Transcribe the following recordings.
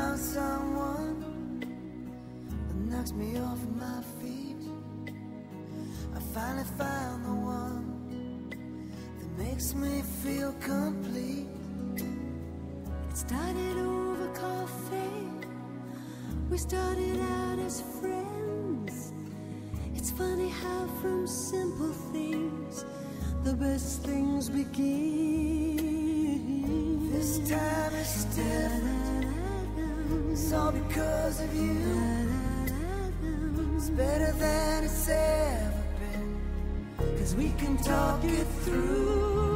found someone that knocks me off my feet. I finally found the one that makes me feel complete. It started over coffee. We started out as friends. It's funny how from simple things the best things begin. This time is different. It's all because of you. It's better than it's ever been, 'cause we can talk it through.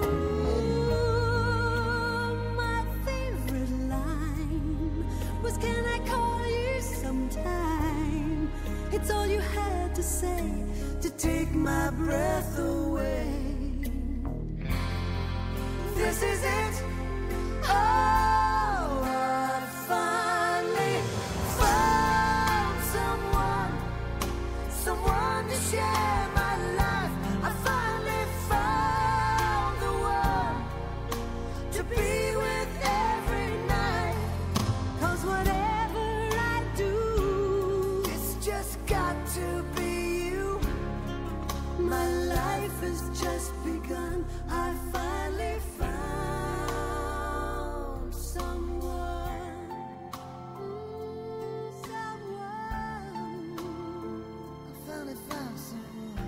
My favorite line was, can I call you sometime? It's all you had to say to take my breath away. This is it. Oh, I finally found someone to share my life. I finally found the one to be with every night. 'Cause whatever I do, it's just got to be you. My life has just begun. I finally found someone. I finally found someone.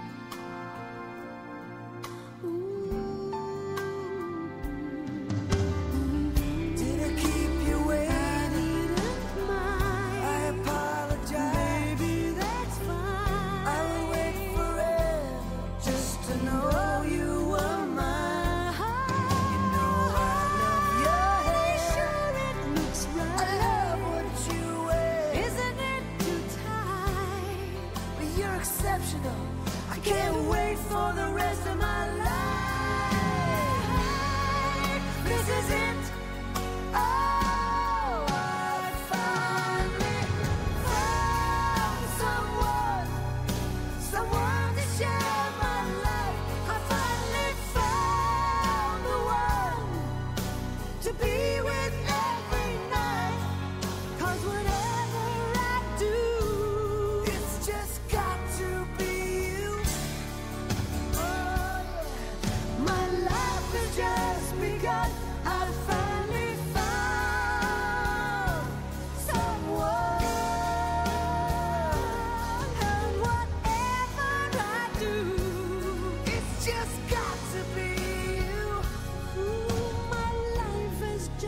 Did I keep you waiting? I apologize. Maybe that's fine. I will wait forever just to know you were mine. You know I love your hair. Sure it looks right. I love what you wear. Isn't it too tight? But you're exceptional. I can't wait for the rest of my life. This is it. Oh, I finally found someone to share my life. I finally found the one to be with every night. 'Cause whatever I do, it's just got to be you. Oh, yeah. My life has just begun. I finally found someone. And whatever I do, it's just got to be you. Ooh, my life has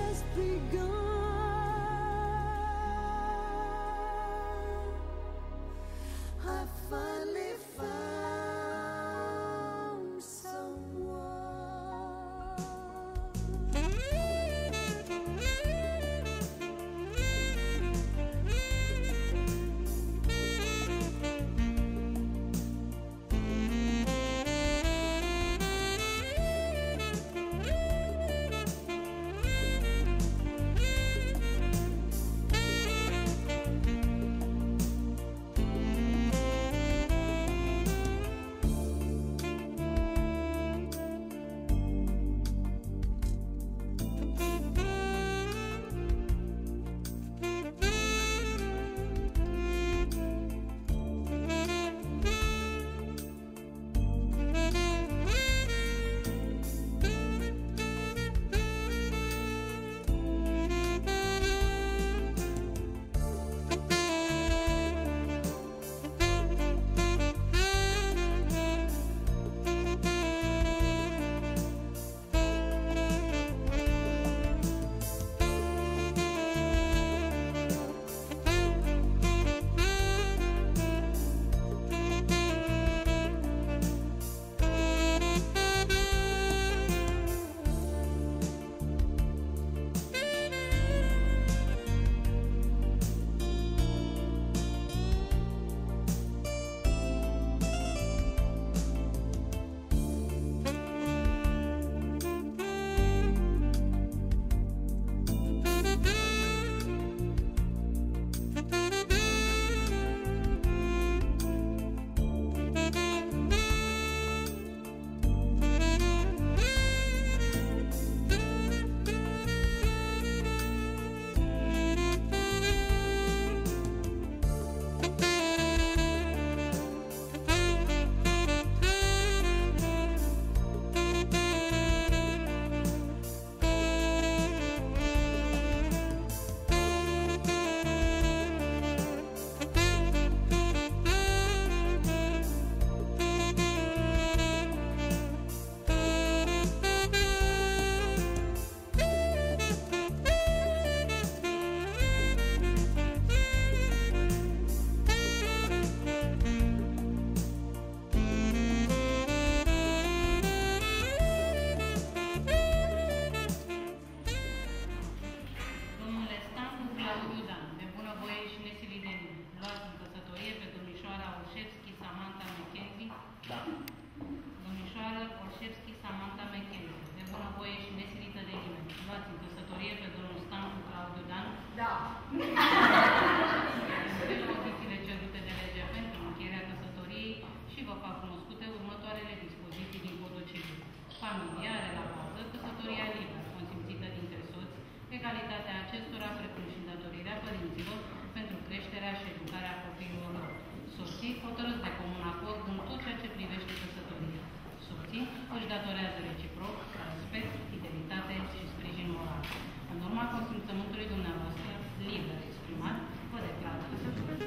Condițiile cerute de lege pentru încheierea căsătoriei și vă fac cunoscute următoarele dispoziții din Codul Civil. Familia are la bază căsătoria liberă, consimțită dintre soți, egalitatea acestora, precum și îndatorirea părinților pentru creșterea și educarea copiilor lor. Soții hotărăsc de comun acord în tot ceea ce privește căsătoria. Soții își datorează reciproc respect, fidelitate și sprijin moral. În urma consimțământului dumneavoastră, liber exprimat, vă declar căsătoriți.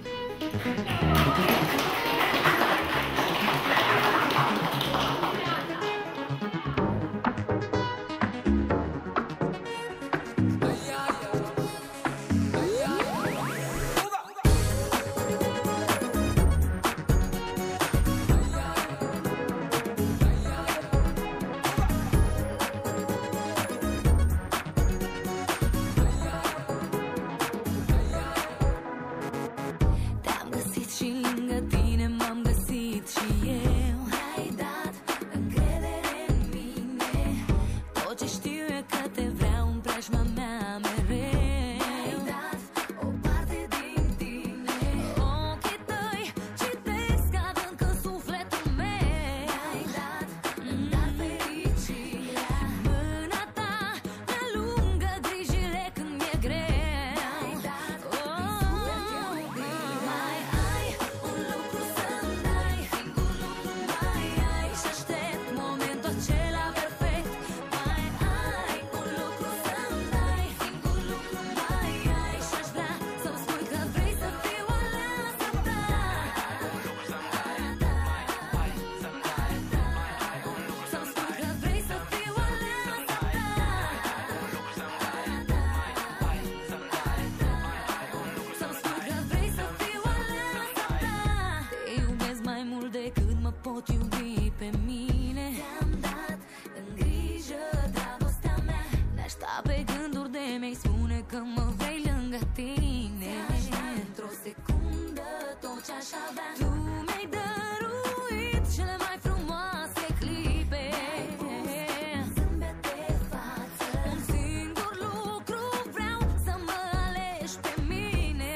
pot iubi pe mine. Ți-am dat în grijă dragostea mea. Ne-aș pe gânduri de mi-ai spune că mă vrei lângă tine. Ți-aș da într-o secundă tot ce-aș avea. Tu mi-ai dăruit cele mai frumoase clipe. Zâmbet de față. Un singur lucru vreau, să mă alegi pe mine.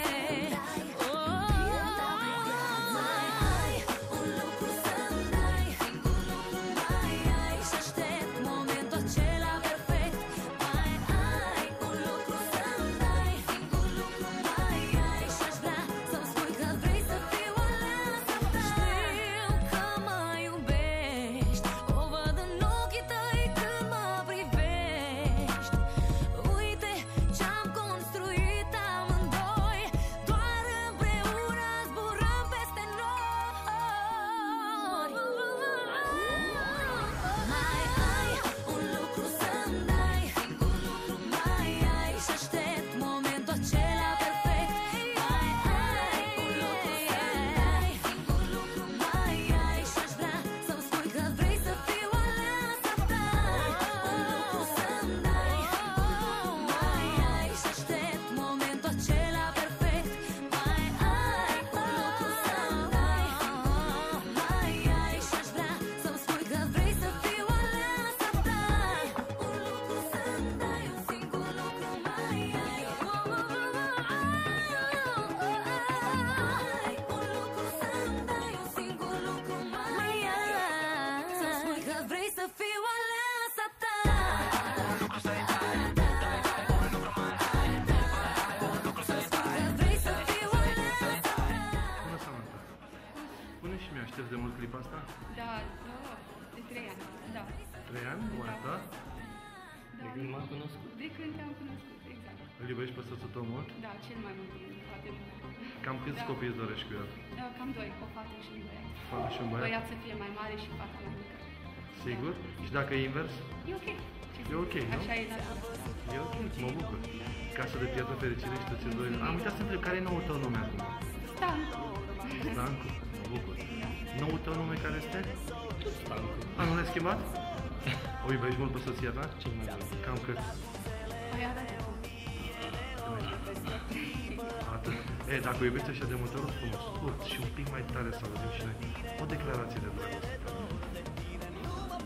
Mai ai un lucru să-mi dai, singur lucru mai ai. Și aștept momentul acela perfect. Mai ai un lucru să-mi dai, singur lucru mai ai. Și aș vrea să-mi spui că vrei să fiu aleasă ta. Știu că mă iubești, o văd în ochii tăi când mă privești. Uite ce-am construit amândoi, doar împreună zburăm peste nori. Mai ai un lucru să-mi dai, singur lucru mai ai. Și aștept momentul acela perfect. Mai ai un lucru să-mi dai, singur lucru mai ai. Și aș vrea să-mi spui că vrei să fiu aleasă ta. Un lucru să-mi dai, mai ai. Și aștept momentul acela perfect. Mai ai un lucru să-mi dai, mai ai. Și aș vrea să-mi spui că vrei să fiu aleasă ta. Un lucru să-mi dai, un singur lucru mai ai. Un lucru să-mi dai, un singur lucru mai ai. Să-mi spui că vrei să fiu aleasă ta. Vrei să fiu aleasă ta. Bună, Samantha! Spune și mi-a aștept de mult clipa asta? Da, de 3 ani, da. 3 ani? Oarta? Da. De când m-am cunoscut. De când te-am cunoscut, exact. Îl iubești pe soțul tău mult? Da, cel mai mult din toate lucrurile. Cam câți Da. copii îți dorești cu el? Da, cam 2, o fată și un băiat. Fată și un băiat? Băiat să fie mai mare și fata mai mică. Sigur? Și dacă e invers? E ok. E ok, nu? Așa e natură. E ok, mă bucur. Casă de piatră fericire și toți doi. Am uitat să întreb, care e noul tău nume acum? Stancu. Stancu, mă bucur. Noul tău nume care este? Stancu. A, nu l-ai schimbat? O iubești mult pe soția ta? Cel mai mult. Cam cât? Păi arată. Atât. E, dacă o iubești așa de multe ori, frumos, scurt și un pic mai tare să auzim și noi o declarație de dragoste.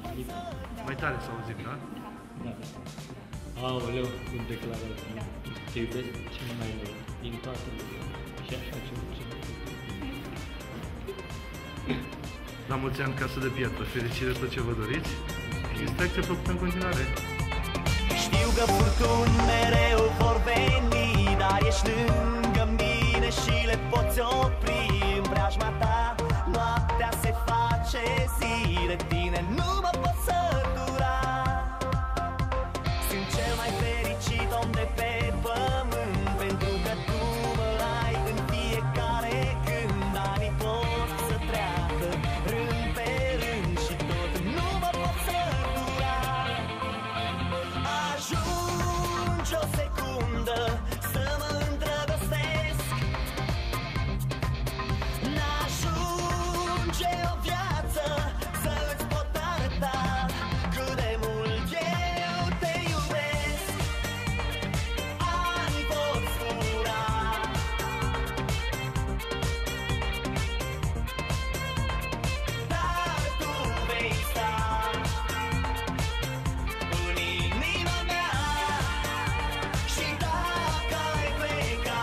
Mai tare să auzim, da? Da. Aoleu, cum declarație. Te iubesc cel mai mult din toată lumea și așa ce La mulți ani, Casă de Piatră, fericire tot ce vă doriți. Distracție plăcută în continuare. Știu că furtuni mereu vor veni, dar ești lângă mine și le poți opri. În preajma ta noaptea se face zi, de tine nu mă pot sătura. Sunt cel mai fericit om de pe pământ, pentru că tu mă ai în fiecare când. Anii pot să treacă rând pe rând și tot nu mă pot sătura. Ajungi o secundă să mă îndrăgostesc. N-ajunge o viață să-ți pot arăta cât de mult eu te iubesc. Ani pot zbura, dar tu vei sta în inima mea. Și dacă ai pleca,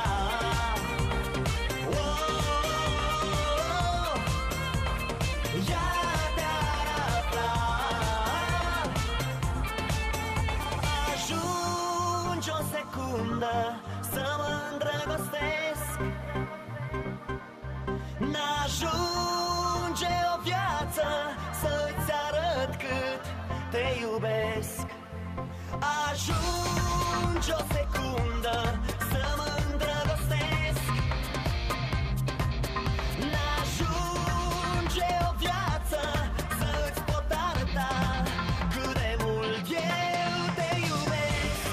ea te-ar afla. Ajungi o secundă să mă îndrăgostesc. N-ajunge o viață să-ți arăt cât te iubesc. Ajungi o secundă să mă îndrăgostesc. N-ajunge o viață să-ți pot arăta cât de mult eu te iubesc.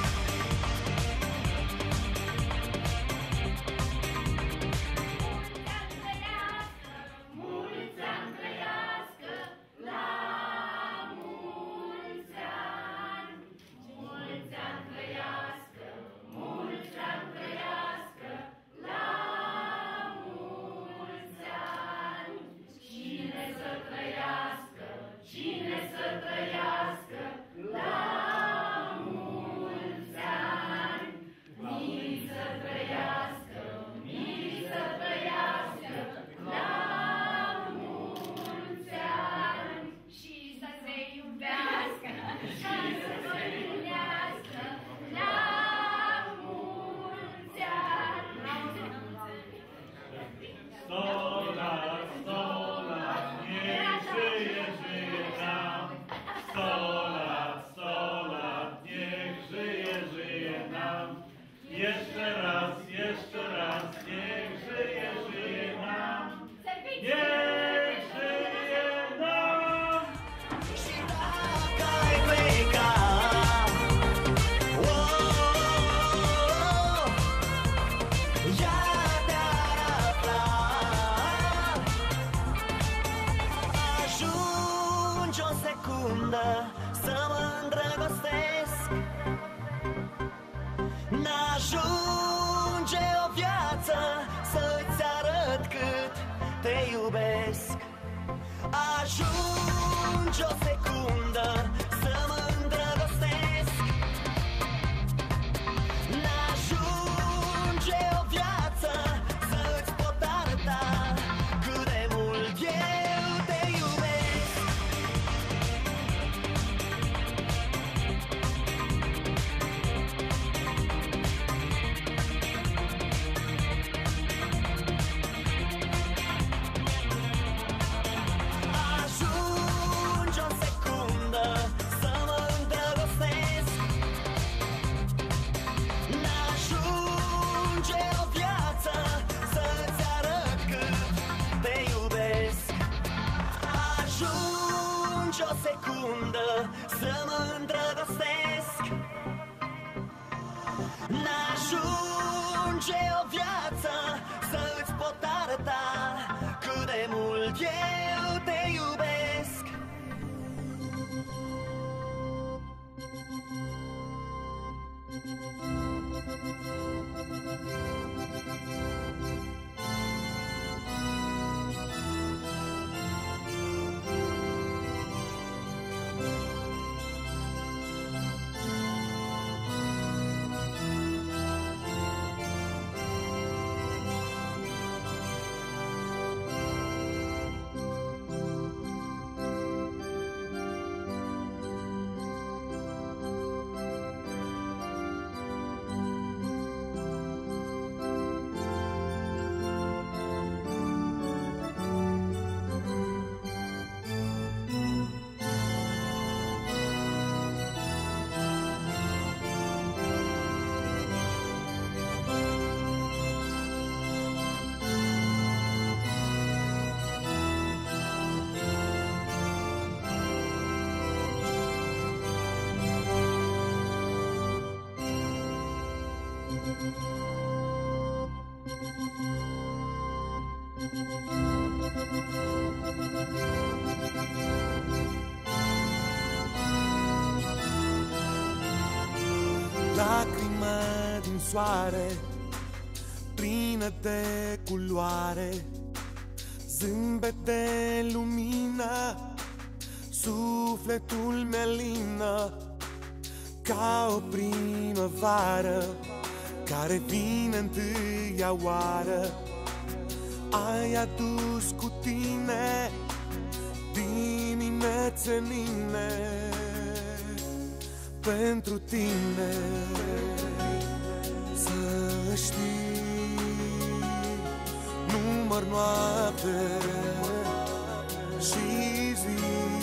Și dacă ai pleca, ea te-ar afla. Ajungi o secundă să mă îndrăgostesc. N-ajunge o viață să-ți arăt cât te iubesc. Ajungi o secundă să mă îndrăgostesc. N-ajunge o viață să-ți pot arăta cât de mult eu te iubesc. Ajungi o secundă să mă îndrăgostesc. N-ajunge o viață să-ți arăt cât te iubesc. Ajungi o secundă să mă îndrăgostesc. N-ajunge o viață să-ți pot arăta cât de mult eu te iubesc. Thank you. Lacrima din soare, plină de culoare, zâmbet de lumină, sufletul mi-alină ca o primăvară care vine întâia oară. Ai adus cu tine diminețenine pentru tine. Să știi, număr noapte și zi.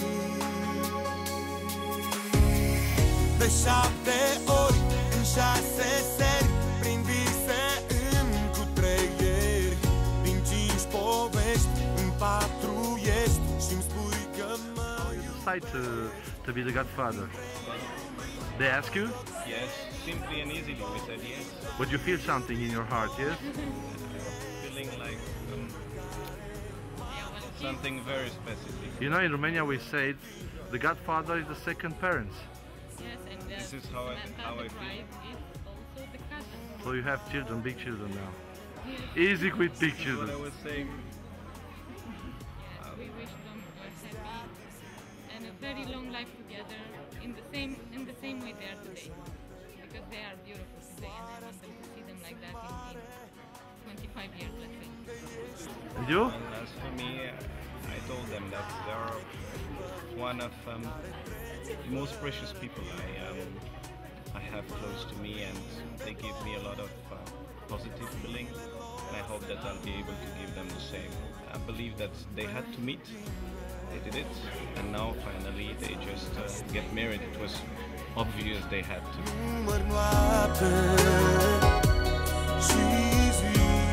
De 7 ori în 6 seri, prin vise în cutreieri, din 5 povești în 4 ești și-mi spui că mă Decide to be the godfather. They ask you, Yes, simply and easily we said yes. but you feel something in your heart, yes? Feeling like something very specific. You know, in Romania we say the godfather is the second parents. Yes, and This is how I feel. bride is also the cousin. So you have children, big children now. Easy with big What children. I was saying. We wish them a happy and a very long life together in the same way they are today, because they are beautiful today, and I want them to see them like that in 25 years, let's say. And you? And as for me, I told them that they are one of the most precious people I have close to me, and they give me a lot of positive feeling, and I hope that I'll be able to give them the same. I believe that they had to meet, they did it, and now finally they just get married. It was obvious they had to. număr noapte și zi.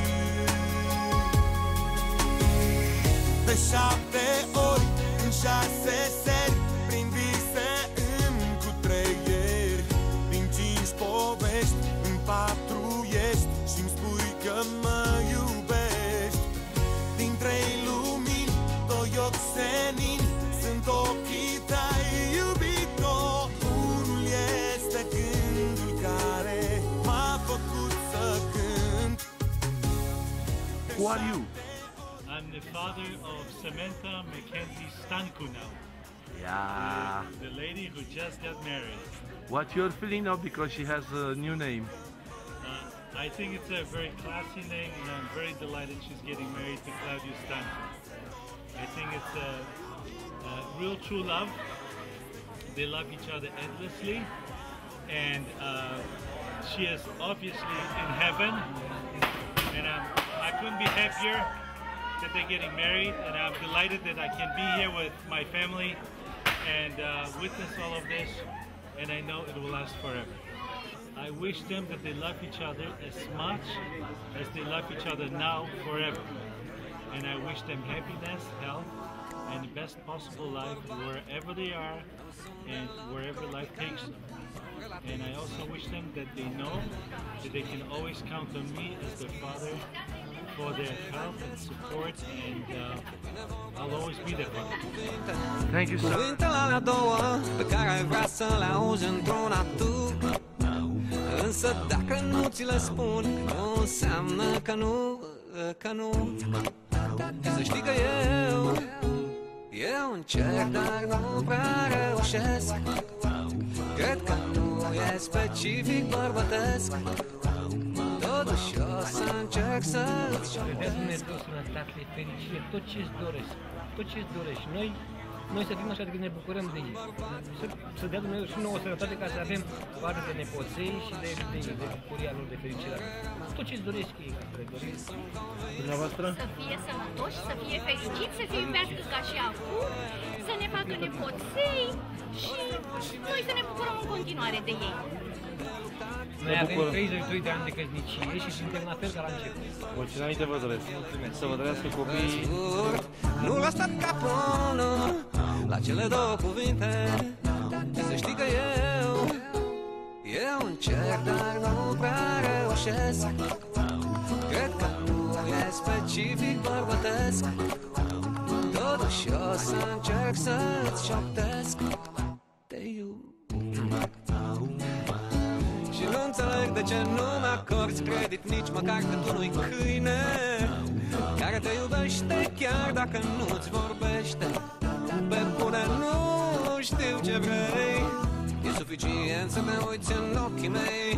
De 7 ori în 6 seri, prin vise în cutreieri, din 5 povești în 4 ești și-mi spui că mă iubești. Din 3 lumini, 2 ochi senini sunt ochii tăi, iubito. Unul este gândul care m-a făcut să cânt. Who are you? I'm the father of Samantha Mackenzie Stanku now, Yeah. the lady who just got married. What you're feeling now because she has a new name? I think it's a very classy name, and I'm very delighted she's getting married to Claudius Stanku. I think it's a real true love. They love each other endlessly, and she is obviously in heaven, and I couldn't be happier that they're getting married, and I'm delighted that I can be here with my family and witness all of this, and I know it will last forever. I wish them that they love each other as much as they love each other now forever, and I wish them happiness, health, and the best possible life wherever they are and wherever life takes them. And I also wish them that they know that they can always count on me as their father for their help and support, and I'll always be there for them. Thank you, sir. Cuvintele alea două pe care ai vrea să le auzi într-una tu, însă dacă nu ți le spun, nu înseamnă că nu. Să știi că eu încerc, dar nu prea reușesc. Cred că nu e specific bărbătesc, totuși o să încerc să-ți Să dea Dumnezeu sănătate, fericire, tot ce-ți dorești, tot ce-ți dorești. Noi să fim așa de când ne bucurăm de ei. Să dea Dumnezeu și nouă sănătate ca să avem parte de nepoței și de bucuria lor, de fericirea lor. Tot ce-ți dorești ei, ca să le dorești. Dumneavoastră? Să fie sănătoși, să fie fericiți, să se iubească ca și acum, să ne facă nepoței și noi să ne bucurăm în continuare de ei. Noi avem 32 de ani de căsnicie și suntem la fel ca la început. Mulți înainte vă doresc. Să vă trăiască copiii. Nu lăsa capul la cele două cuvinte. Să știi că eu încerc, dar nu prea reușesc. reușesc. Cred că nu e specific bărbătesc, totuși o să încerc să-ți șoptesc: te iubesc. Și nu înțeleg de ce nu mi-acorzi credit nici măcar că tu nu-i câine care te iubește chiar dacă nu-ți vorbește. Pe bune nu știu ce vrei, e suficient să te uiți în ochii mei.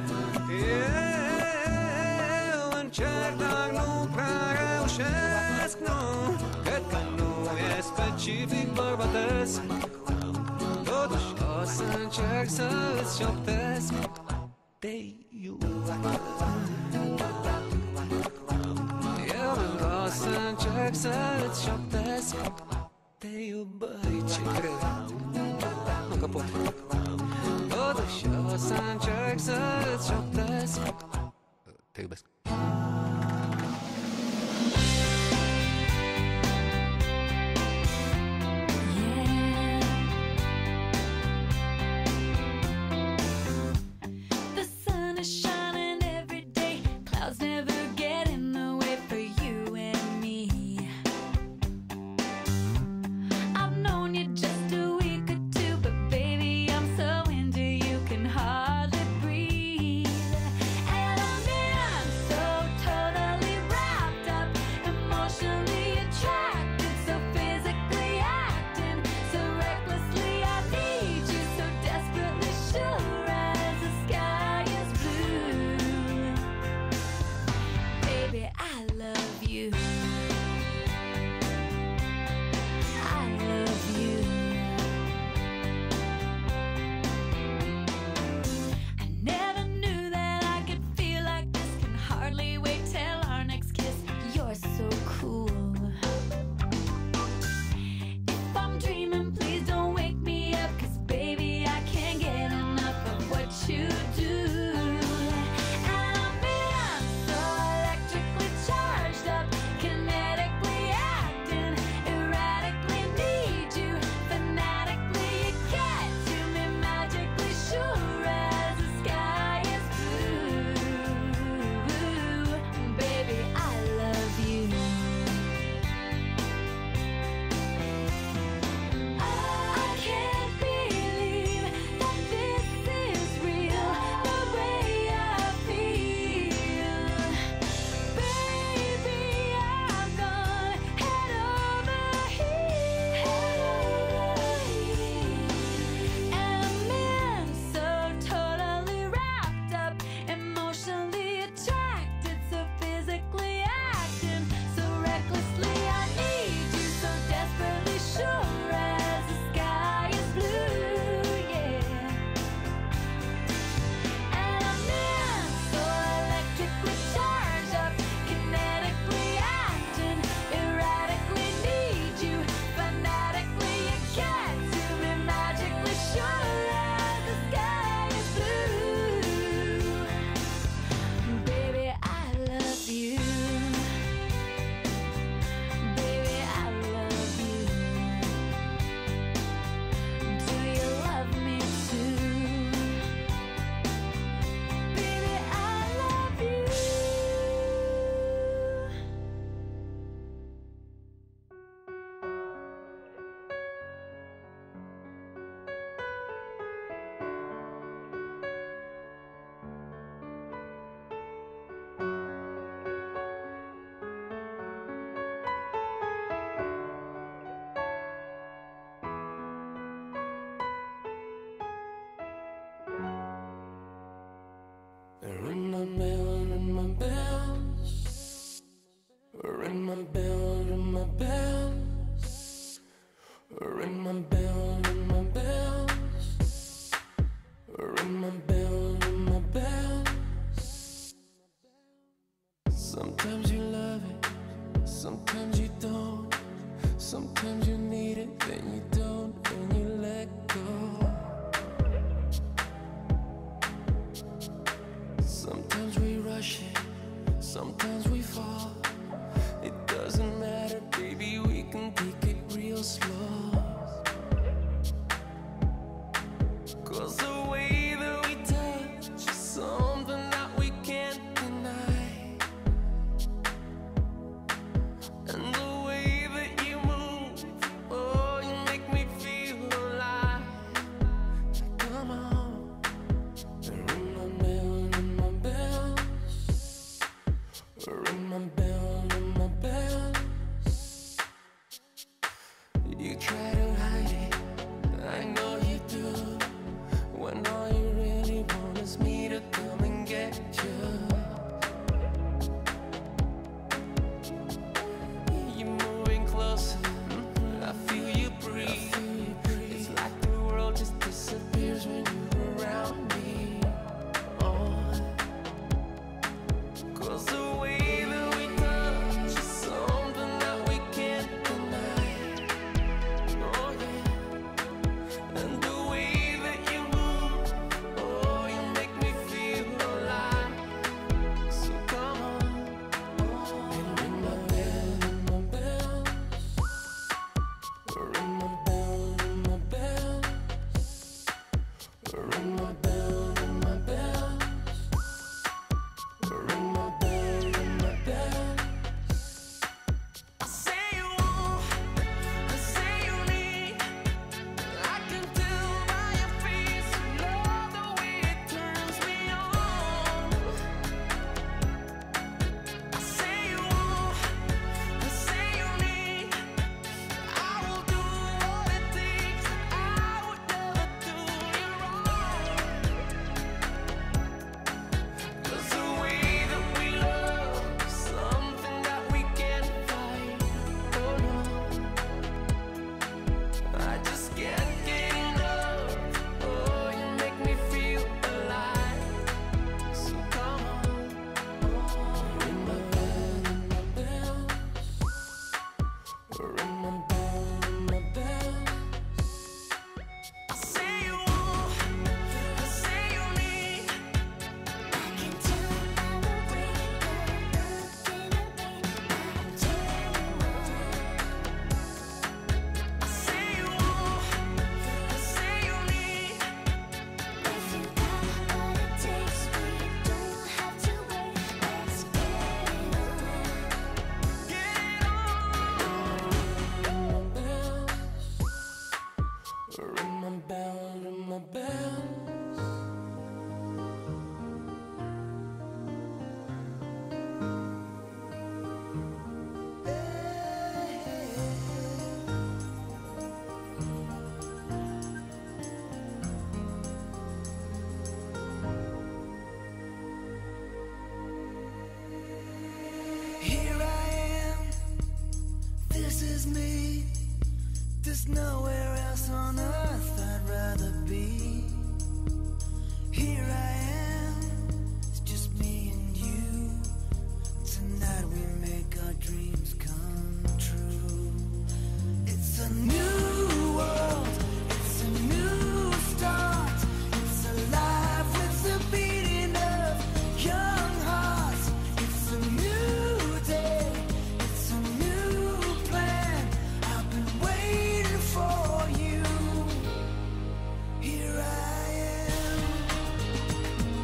Eu încerc, dar nu prea reușesc, nu. Cred că nu e specific bărbătesc, totuși o să încerc să-ți șoptesc: te iubesc. Eu vreau să încerc să-ți șoptesc: te iubesc. Ce crezi? Nu că pot. Totuși o să încerc să-ți șoptesc: te iubesc. Ring my bell, ring my bells. Ring my bell, ring my bells. Ring my bell, ring my bells. Ring my bell, ring my bells. Sometimes you love it, sometimes you don't. Sometimes you need it, then you don't, and you let go. Sometimes we rush it, sometimes we fall. It doesn't matter, baby, we can take it real slow. 'Cause the way that we touch is something that we can't get you. You're moving closer, I feel you breathe. It's like the world just disappears when you're around me. Oh, 'cause the way that we touch is something that we can't deny. Oh yeah, and the way that you move, oh, you make me feel alive. So come on, and ring my bell, ring my bell, ring my bell, ring my bell, ring my bell, ring my bell, ring my bell, ring my bell. I say you want, I say you need. I can tell by your face, you love the way it turns me on. I say you want, I say you need. I will do what it takes. I would never do you wrong. 'Cause the way that we love is something that we can't fight. Oh no, I just can't get enough. Oh, you make me feel alive. So come on, ring my bell, ring my bell, ring my bell, ring my bell. I say you want, I say you need. I can tell by the way you're looking at me. I'm genuine. I say you want, I say you need. If you got what it takes, we don't have to wait. Let's get it on. Get it on. Ring my bell, ring my bells. Here I am, this is me. There's nowhere else on earth I'd rather be. Here I am, it's just me and you. Tonight we make our dreams come true. It's a new world, it's a new start. It's alive with the beating of young hearts. It's a new day, it's a new plan. I've been waiting for you. Here I am.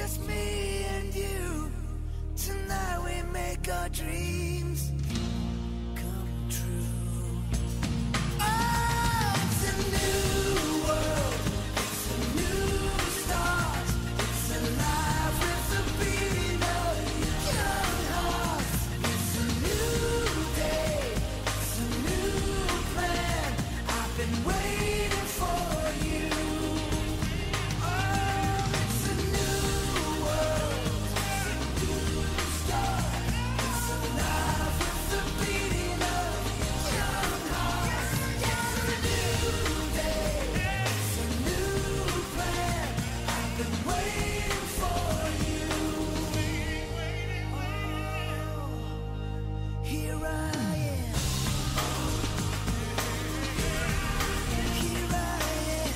just me and you. Tonight we make our dreams come true. Oh, it's a new world. It's a new start. It's alive with the beating of young hearts. It's a new day. It's a new plan. I've been waiting for you. Oh, it's a new world. It's a new start. It's alive with the beating of young hearts. It's a new day. It's a new plan. I've been waiting for you. Oh, here I am. Here I am.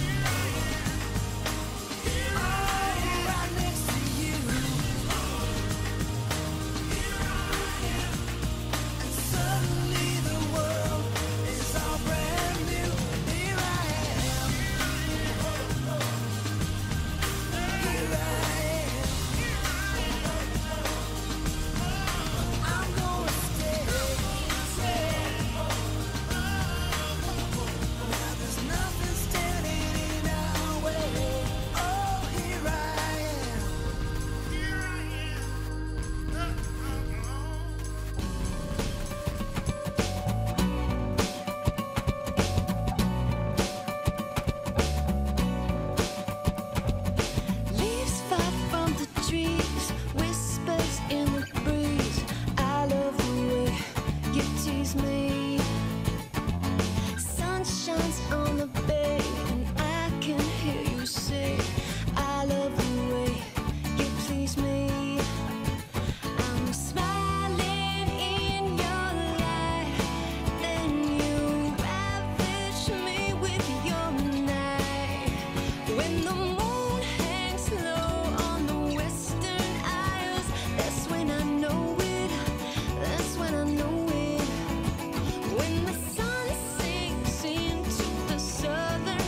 Oh, right next to you. And suddenly the world is all brand new. Here I am. Here I am. I'm gonna stay. Now there's nothing standing in our way. Oh, here I am. Leaves fall from the trees, whispers in the breeze. I love the way you tease me. Sun shines on the bay, and I can hear you say, I love the way you please me. I'm smiling in your light, then you ravish me with your night. When the moon hangs low on the western isles, that's when I know it. That's when I know it. When the sun sinks into the southern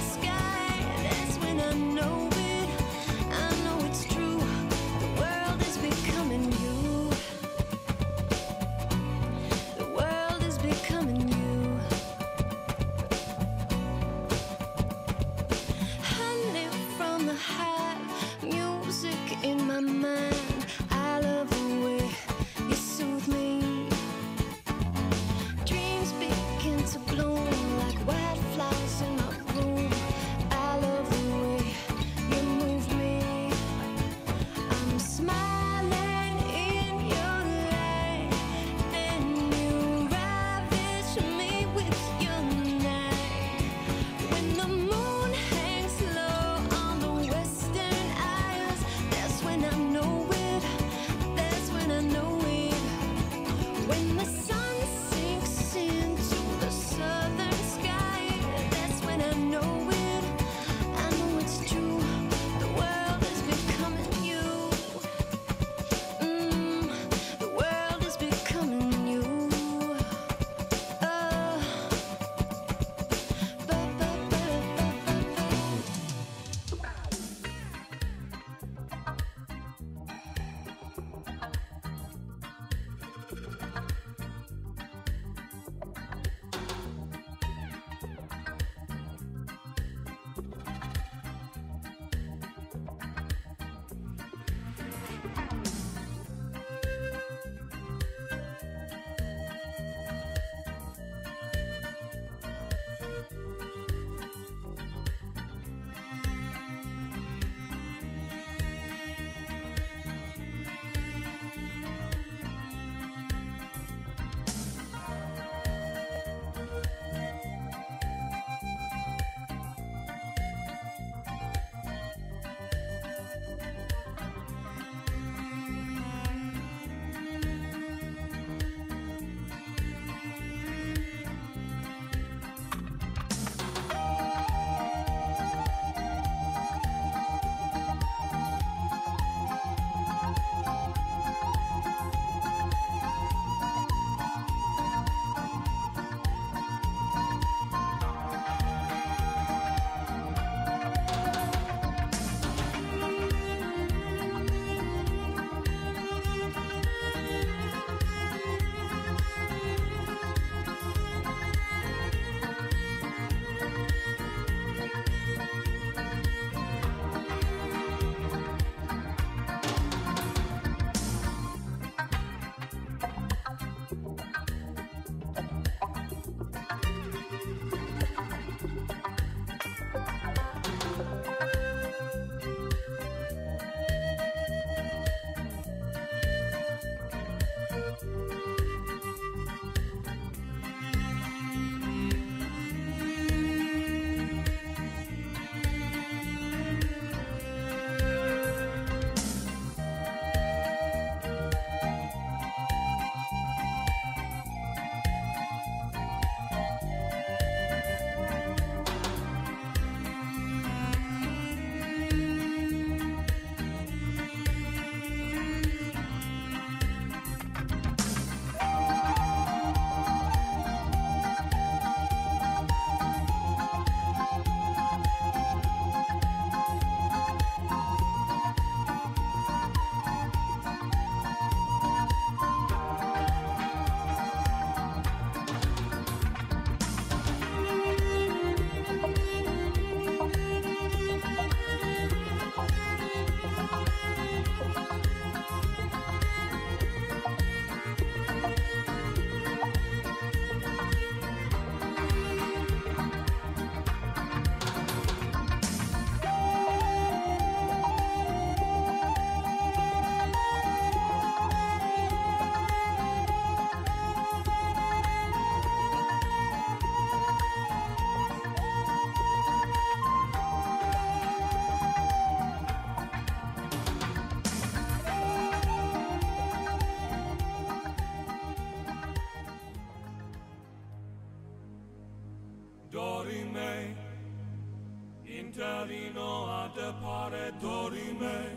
Dorime, intervino ad appare dorime,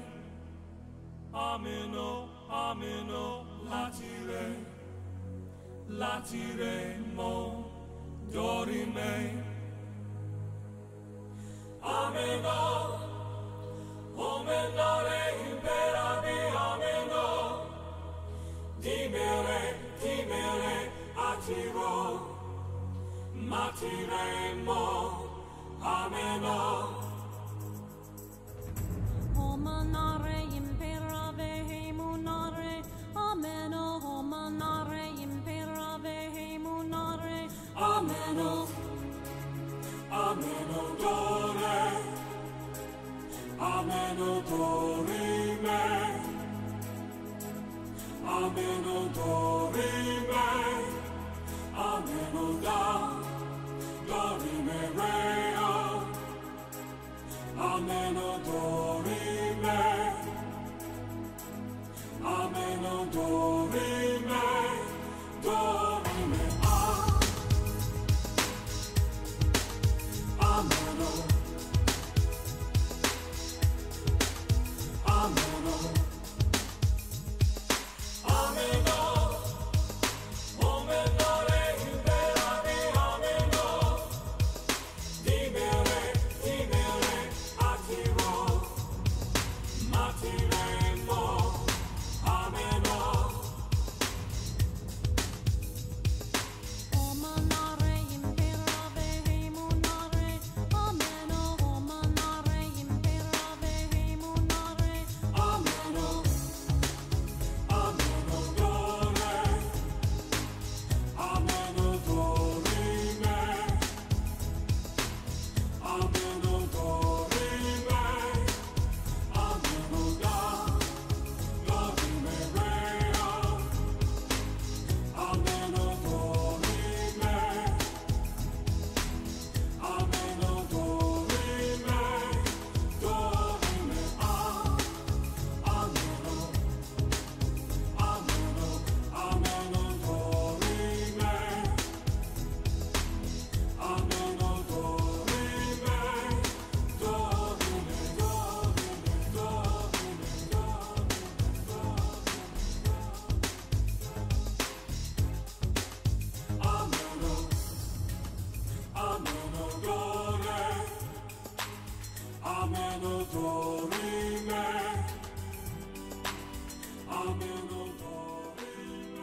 ameno, ameno, latiremo, dorime, ameno, omenare imperavi, ameno, dimere, atiro, matiremo, ameno. Omanare imperave hemunare, ameno, omanare imperave hemunare, Ameno, ameno dore, ameno dorime, ameno dorime, ameno da, dorime reo, ameno dorime, ameno dorime, dorime a. Ameno, ameno, ameno, omenare imperavi, ameno, dimere, atiro, matiremo, ameno. omanare imperave hemunare, ameno, omanare imperave hemunare, Ameno, ameno dore, ameno dorime, ameno dorime, ameno da, dorime reo, ameno dorime, ameno dorime, dorime a. Ameno, ameno, ameno dorime, ameno dorime, dorime, ameno, ameno dore, ameno dorime, ameno dorime.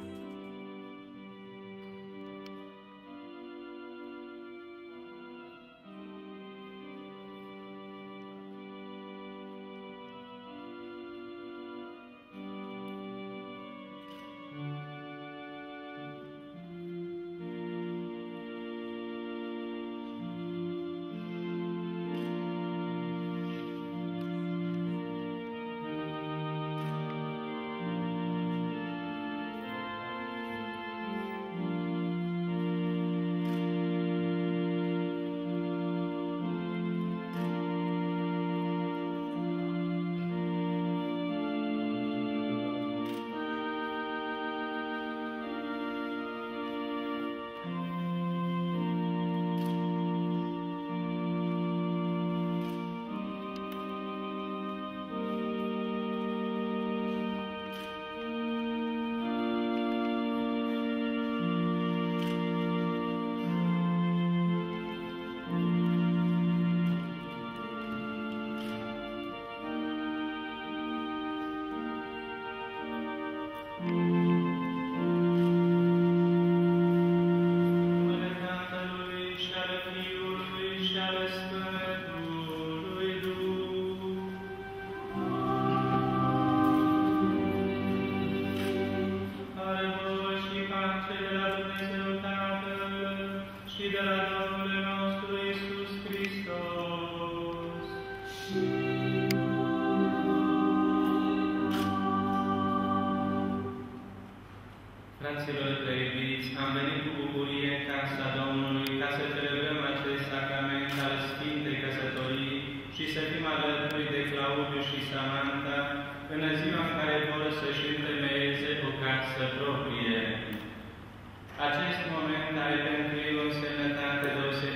Fraților preiubiți, am venit cu bucurie în casa Domnului ca să celebrăm acest sacrament al Sfintei Căsătorii și să fim alături de Claudiu și Samantha în ziua în care vor să-și întemeieze o casă proprie. Acest moment are pentru ei o însemnătate deosebită.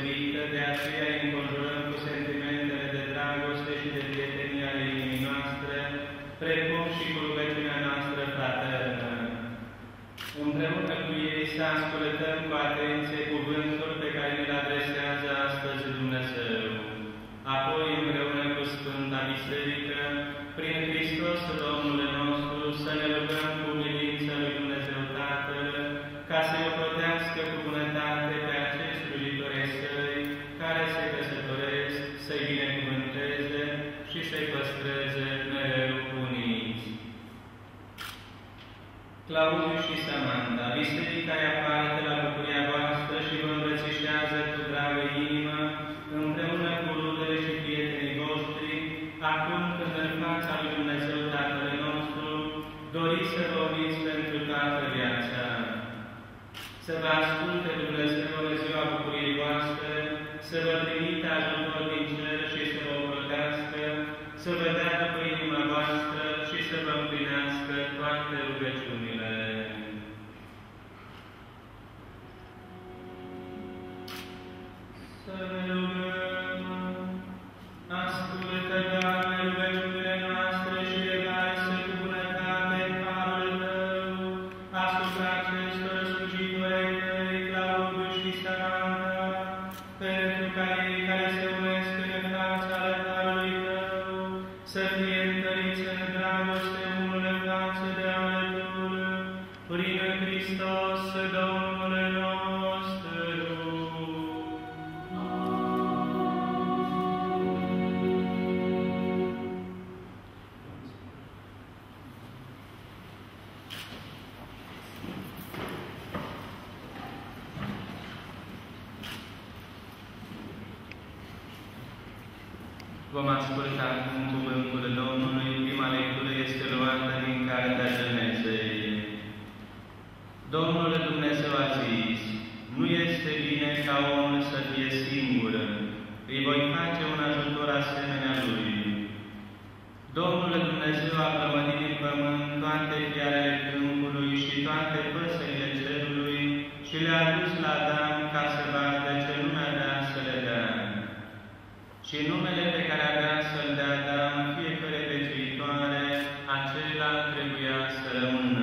ascultăm cu atenție cuvântul pe care ne-l adresează astăzi Dumnezeu. Apoi, împreună cu Sfânta Biserică, prin Hristos Domnul nostru, să ne rugăm cu milință lui Dumnezeu Tatăl, ca să-i ocrotească cu bunătate pe acești slujitori ai Săi, care se căsătoresc, să-i binecuvânteze și să-i păstreze mereu uniți. Claudiu și Samanta, Biserica ia parte la bucuria voastră și vă îmbrățișează cu dragă inimă, împreună cu rudele și prietenii voștri, acum când în fața lui Dumnezeu Tatăl nostru, doriți să vă uniți pentru toată viața. Să vă asculte Dumnezeu în ziua bucuriei voastre, să vă trimite ajutor din cer și să vă ocrotească, să vă dea după inima voastră și să vă împlinească toate rugăciunile. Să ne rugăm. Ascultă, Doamne, rugăciunile noastre și revarsă cu bunătate harul Tău asupra acestor slujitori ai Tăi, Claudiu și Samanta, pentru ca ei care se unesc în fața altarului Tău să fie întăriți în dragoste unul față de altul, prin Hristos Domnul nostru. Vom asculta acum cuvântul Domnului. Prima lectură este luată din Cartea Genezei. Domnul Dumnezeu a zis: nu este bine ca omul să fie singur, îi voi face un ajutor asemenea lui. Domnul Dumnezeu a plămădit din pământ toate fiarele câmpului și toate păsările cerului și le-a dus la Adam ca să vadă ce lume avea să le dea. Și numele pe care avea să-l dea Adam fiecare viețuitoare, acela trebuia să rămână.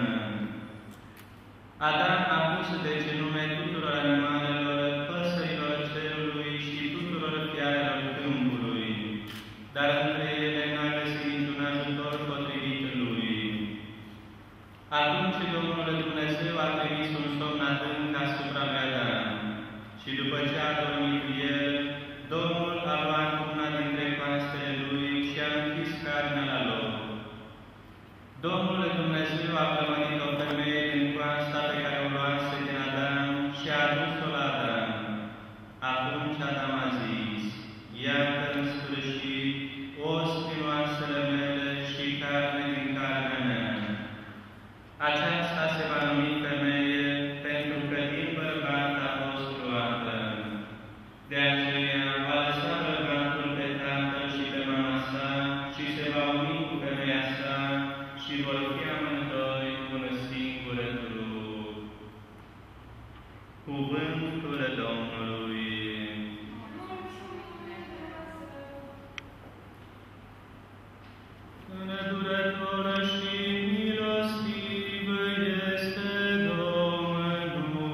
Adam a pus deci nume tuturor animalelor, păsărilor cerului și tuturor fiarelor câmpului, dar între ele n-a găsit niciun ajutor potrivit lui. Atunci Domnul Dumnezeu a trimis un somn adânc asupra lui Adam și după ce a dormit el, Domnul a luat una dintre coastele lui și a închis carnea la loc. Domnul Dumnezeu a plămădit o femeie din coasta pe care o luase din Adam și a adus-o la Adam. Atunci Adam a zis: iată în sfârșit os din oasele mele și carne din carnea mea. Aceasta se va numi femeie, pentru că din bărbat a fost luată. De aceea va lăsa bărbatul pe tatăl și pe mama sa și se va uni cu femeia sa și vor fi amândoi un singur trup. Cuvântul Domnului. Îndurător și milostiv este Domnul.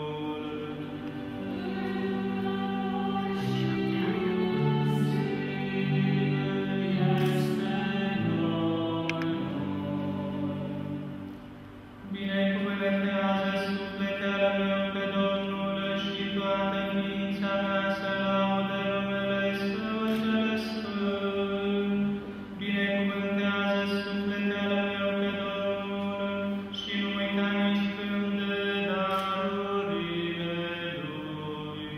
Binecuvântează sufletele meu pe Domnul și toată ființa mea să laude numele Său cel sfânt. Binecuvântează sufletele meu pe Domnul și nu uita nici când de darurile Lui.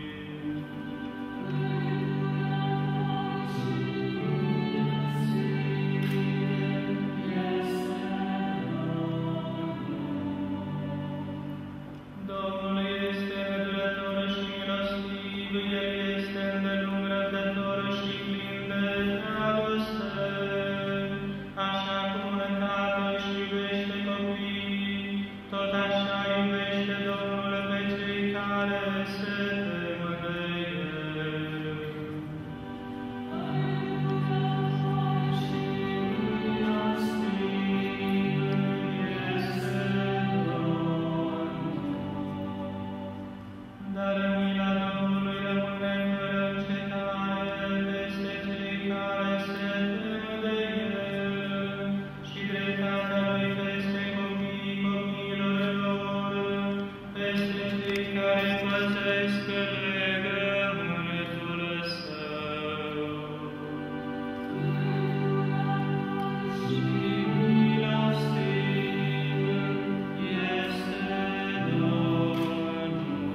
Domnul este îndurător și milostiv, El este îndelung răbdător și plin de dragoste. Așa cum un tată își iubește copiii, tot așa iubește Domnul pe cei care se tem de El. Dar mila Domnului rămâne fără încetare peste cei care se tem de El și dreptatea Lui peste copiii copiilor lor, peste cei care păzesc legământul Său. Și milostiv este Domnul.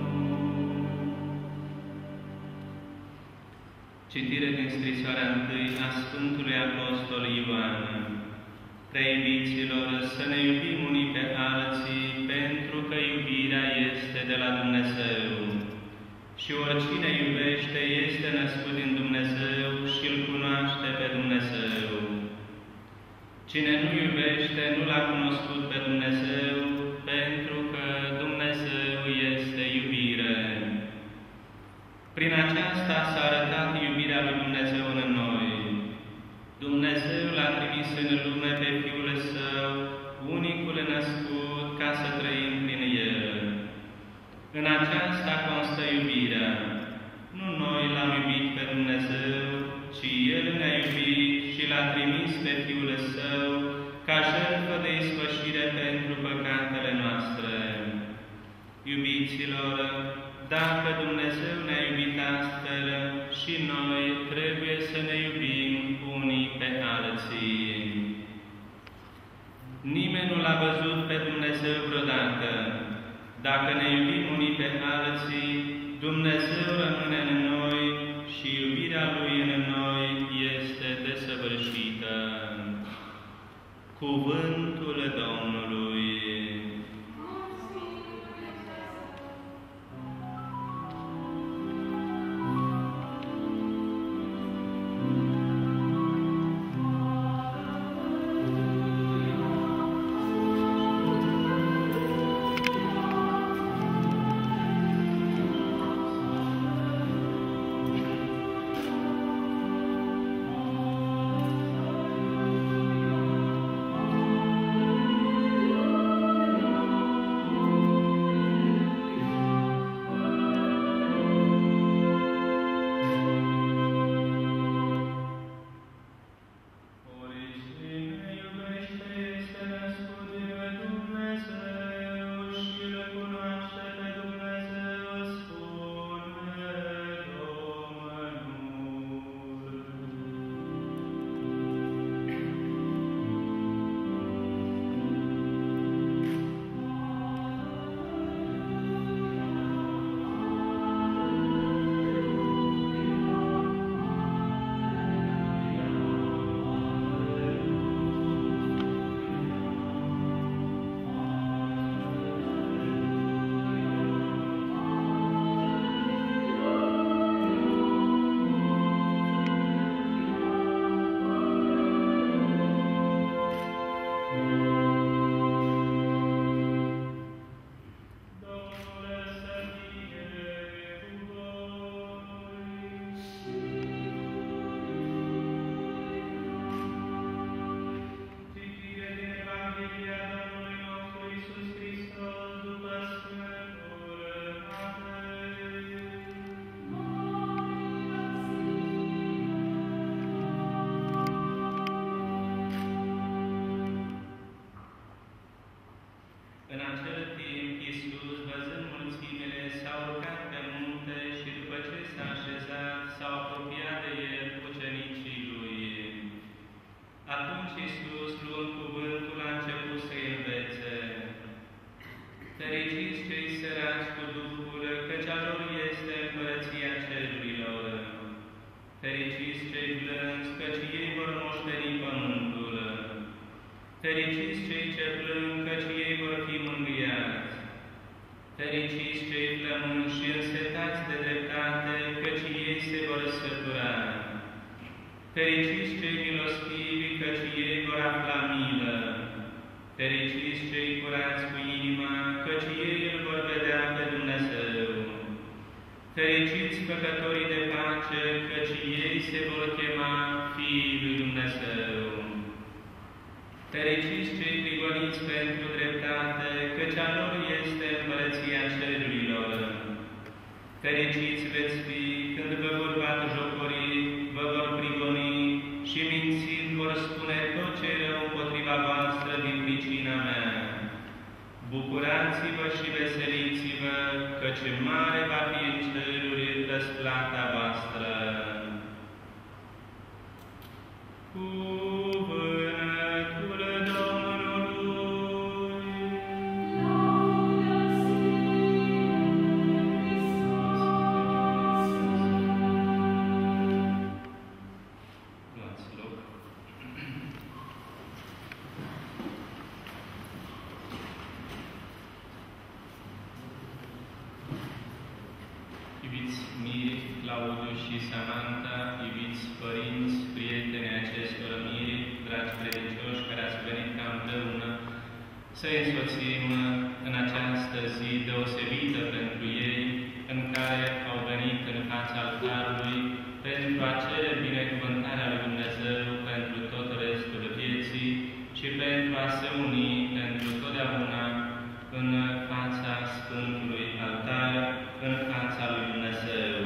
Citire din scrisoarea întâi a Sfântului Apostol Ioan. Preiubiților, să ne iubim unii pe alții, pentru că iubirea este de la Dumnezeu. Și oricine iubește este născut din Dumnezeu și îl cunoaște pe Dumnezeu. Cine nu iubește nu l-a cunoscut pe Dumnezeu, pentru că Dumnezeu este iubire. Prin aceasta s-a arătat iubirea lui Dumnezeu în noi. Dumnezeu l-a trimis în lume pe Fiul Său, unicul născut, ca să trăim prin El. În aceasta constă iubirea. Nu noi l-am iubit pe Dumnezeu, ci El ne-a iubit și l-a trimis pe Fiul Său ca jertfă de ispășire pentru păcatele noastre. Iubiților, dacă Dumnezeu ne-a iubit astfel, și noi trebuie să ne iubim unii pe alții. Nimeni nu l-a văzut pe Dumnezeu vreodată. Dacă ne iubim unii pe alții, Dumnezeu rămâne în noi și iubirea Lui în noi este desăvârșită. Cuvântul Domnului. În acel timp, Iisus, văzând mulțimile, s-a urcat pe munte și după ce s-a așezat, s-au apropiat de El ucenicii Lui. Atunci Iisus, luând cuvântul, a început să-i învețe. Fericiți cei săraci cu Duhul, căci a lor este împărăția cerurilor. Fericiți cei blânzi, căci ei vor moșteni pământul. Fericiți cei ce plâng, căci ei vor fi mângâiați. Fericiți cei flămânzi și însetați de dreptate, căci ei se vor sătura. Fericiți cei milostivi, căci ei vor afla milă. Fericiți cei curați cu inima, căci ei îl vor vedea pe Dumnezeu. Fericiți păcătorii de pace, căci ei se vor chema fiii lui Dumnezeu. Fericiți cei prigoniți pentru dreptate, căci a lor este împărăția cerurilor. Fericiți veți fi când vă vor batjocori, vă vor prigoni și mințind vor spune tot ce e rău împotriva voastră din pricina mea. Bucurați-vă și veseliți-vă, căci mare va fi în ceruri răsplata voastră. Cuvântul Domnului. Luați loc. Iubiți miri, Claudiu și Samantha, iubiți părinți, prieteni acestor miri, dragi credincioși care ați venit ca împreună să însoțim în această zi deosebită pentru ei, în care au venit în fața altarului pentru a cere binecuvântarea lui Dumnezeu pentru tot restul vieții și pentru a se uni pentru totdeauna în fața Sfântului Altar, în fața lui Dumnezeu.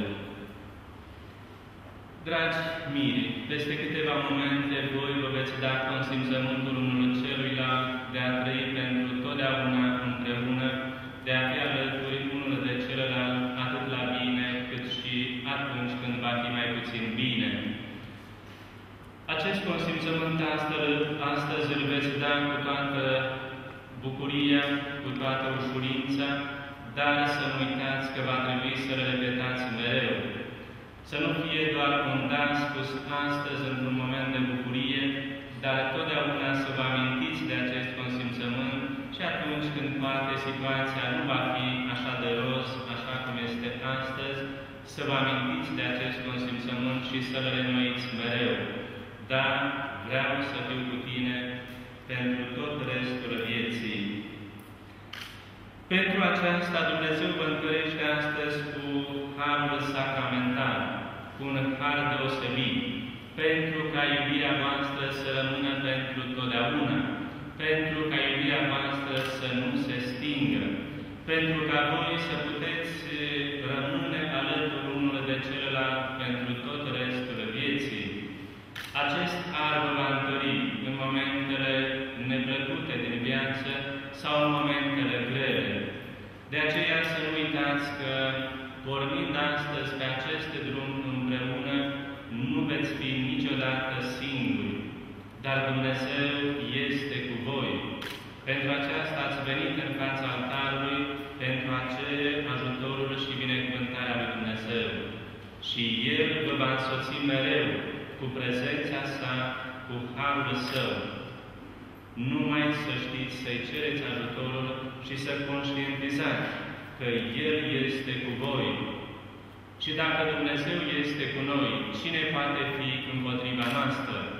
Dragi miri, peste câteva momente voi vă veți da consimțământul unul celuilalt de a trăi pentru totdeauna împreună, de a fi alături unul de celălalt, atât la bine cât și atunci când va fi mai puțin bine. Acest consimțământ astăzi îl veți da cu toată bucuria, cu toată ușurința, dar să nu uitați că va trebui să-l repetați mereu. Să nu fie doar un da spus astăzi într-un moment de bucurie, dar totdeauna să vă amintiți de acest consimțământ și atunci când poate situația nu va fi așa de roz, așa cum este astăzi, să vă amintiți de acest consimțământ și să-l reînnoiți mereu. Da, vreau să fiu cu tine pentru tot restul vieții. Pentru aceasta Dumnezeu vă întărește astăzi cu harul sacramental, cu un har deosebit, pentru ca iubirea voastră să rămână pentru totdeauna, pentru ca iubirea voastră să nu se stingă, pentru ca voi să puteți rămâne alături unul de celălalt pentru tot restul vieții. Acest har vă va întări în momentele neplăcute din viață sau în momentele grele. De aceea să nu uitați că, pornind astăzi pe acest drum împreună, nu veți fi niciodată singuri, dar Dumnezeu este cu voi. Pentru aceasta ați venit în fața altarului pentru a cere ajutorul și binecuvântarea lui Dumnezeu. Și El vă va însoți mereu cu prezența sa, cu harul său. Numai să știți să-i cereți ajutorul și să conștientizați că El este cu voi. Și dacă Dumnezeu este cu noi, cine poate fi împotriva noastră?